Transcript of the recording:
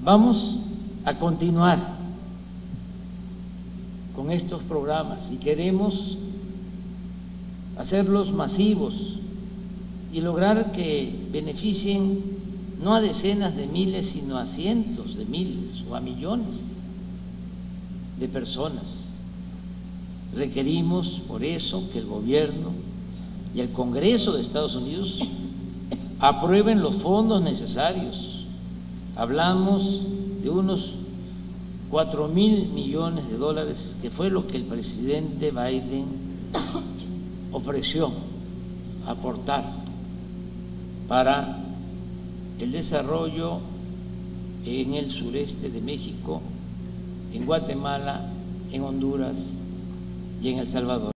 Vamos a continuar con estos programas y queremos hacerlos masivos y lograr que beneficien no a decenas de miles, sino a cientos de miles o a millones de personas. Requerimos por eso que el gobierno y el Congreso de Estados Unidos aprueben los fondos necesarios. Hablamos de unos 4,000 millones de dólares, que fue lo que el presidente Biden ofreció aportar para el desarrollo en el sureste de México, en Guatemala, en Honduras y en El Salvador.